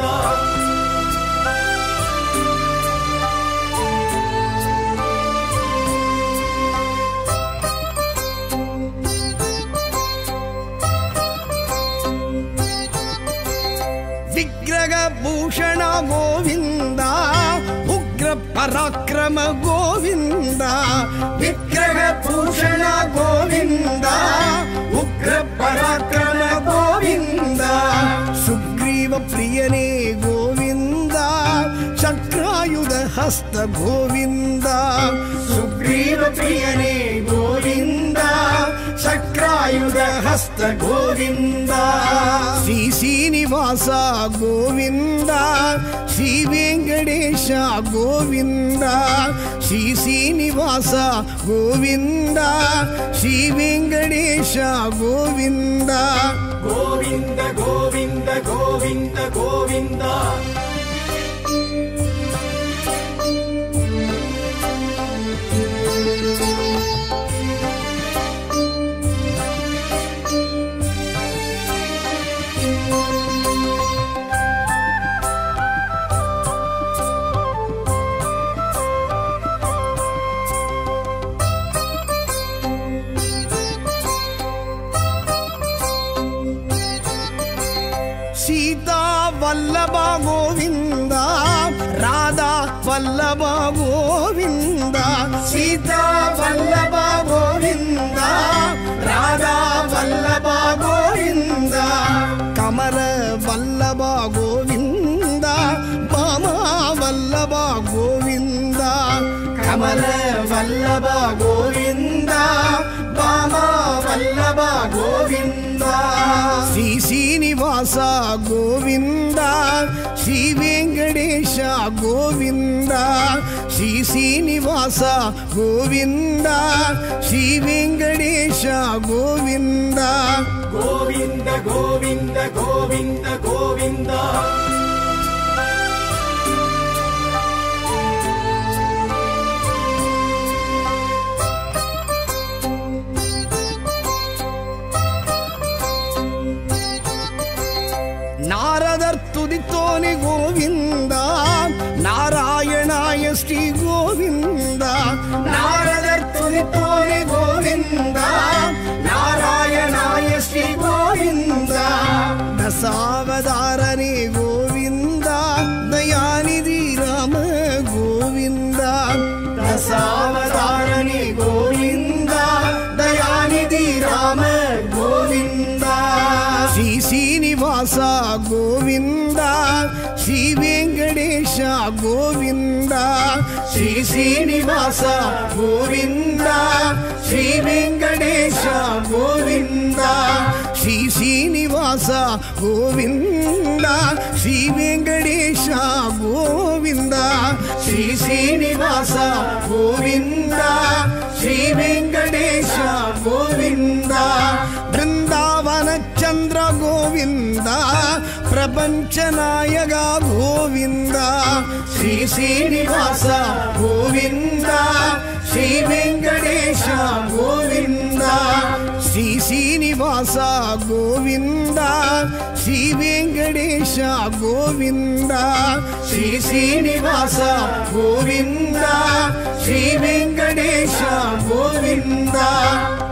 Speaker 1: ವಿಗ್ರಹ ಭೂಷಣ ಗೋವಿಂದ ಉಗ್ರ ಪರಾಕ್ರಮ ಗೋವಿಂದ ವಿಗ್ರಹ ಭೂಷಣ ಗೋವಿಂದ ಉಗ್ರ ಪರಾಕ್ರಮ ಗೋವಿಂದ ಸುಗ್ರೀವ ಪ್ರಿಯನೇ ಗೋವಿಂದ ಚಕ್ರಾಯುಧ ಹಸ್ತ ಗೋವಿಂದ ಸುಗ್ರೀವ ಪ್ರಿಯನೇ ಗೋವಿಂದ ಚಕ್ರಾಯುಧ ಹಸ್ತ ಗೋವಿಂದ ಶ್ರೀ ಶ್ರೀನಿವಾಸ ಗೋವಿಂದ ಶ್ರೀ ವೆಂಕಟೇಶ ಗೋವಿಂದ ಶ್ರೀ ಶ್ರೀನಿವಾಸ ಗೋವಿಂದ ಶ್ರೀ ವೆಂಕಟೇಶ ಗೋವಿಂದ
Speaker 2: ಗೋವಿಂದ ಗೋವಿಂದ ಗೋವಿಂದ ಗೋವಿಂದ
Speaker 1: ಸೀತಾ ವಲ್ಲಭ ಗೋವಿಂದ ರಾಧಾ ವಲ್ಲಭ ಗೋವಿಂದ ಸೀತಾ ವಲ್ಲಭ ಗೋವಿಂದ ರಾಧಾ ವಲ್ಲಭ ಗೋವಿಂದ ಕಮಲ ವಲ್ಲಭ ಗೋವಿಂದ ಬಾಮ ವಲ್ಲಭ ಗೋವಿಂದ ಕಮಲ ವಲ್ಲಭ ಗೋವಿಂದ ಬಾಮ ವಲ್ಲಭ ಗೋವಿಂದ ಶ್ರೀ ಶ್ರೀನಿವಾಸ ಗೋವಿಂದ ಶ್ರೀ ವೆಂಕಟೇಶ ಗೋವಿಂದ ಶ್ರೀ ಶ್ರೀನಿವಾಸ ಗೋವಿಂದ ಶ್ರೀ ವೆಂಕಟೇಶ ಗೋವಿಂದ
Speaker 2: ಗೋವಿಂದ ಗೋವಿಂದ ಗೋವಿಂದ ಗೋವಿಂದ
Speaker 1: ನಾರದರ್ ತುದಿತೋನೆ ಗೋವಿಂದ ನಾರಾಯಣಾಯ ಶ್ರೀ ಗೋವಿಂದ ನಾರದರ್ ತುದಿತೋನೆ ಗೋವಿಂದ ನಾರಾಯಣಾಯ ಶ್ರೀ ಗೋವಿಂದ ದಶಾವತಾರನೇ ಗೋವಿಂದ ದಯಾನಿಧಿ ರಾಮ ಗೋವಿಂದ ದಶಾವತಾರನೇ ಗೋವಿಂದ ದಯಾನಿಧಿ ರಾಮ ಗೋವಿಂದ ಶ್ರೀ ಶ್ರೀನಿವಾಸ ಗೋವಿಂದ ಶ್ರೀ ವೆಂಕಟೇಶ ಗೋವಿಂದ ಶ್ರೀ ಶ್ರೀನಿವಾಸ ಗೋವಿಂದ ಶ್ರೀ ವೆಂಕಟೇಶ ಗೋವಿಂದ ಶ್ರೀ ಶ್ರೀನಿವಾಸ ಗೋವಿಂದ ಶ್ರೀ ವೆಂಕಟೇಶ ಗೋವಿಂದ ಶ್ರೀ ಶ್ರೀನಿವಾಸ ಗೋವಿಂದ ಶ್ರೀ ವೆಂಕಟೇಶ ಗೋವಿಂದ ಬೃಂದಾವನ ಚಂದ್ರ ಗೋವಿಂದ ಪ್ರಪಂಚ ನಾಯಕ ಗೋವಿಂದ ಶ್ರೀ ಶ್ರೀನಿವಾಸ ಗೋವಿಂದ ಶ್ರೀ ವೆಂಕಟೇಶ ಗೋವಿಂದ ಶ್ರೀ ಶ್ರೀನಿವಾಸ ಗೋವಿಂದ ಶ್ರೀ ವೆಂಕಟೇಶ ಗೋವಿಂದ ಶ್ರೀ ಶ್ರೀನಿವಾಸ ಗೋವಿಂದ ಶ್ರೀ ವೆಂಕಟೇಶ ಗೋವಿಂದ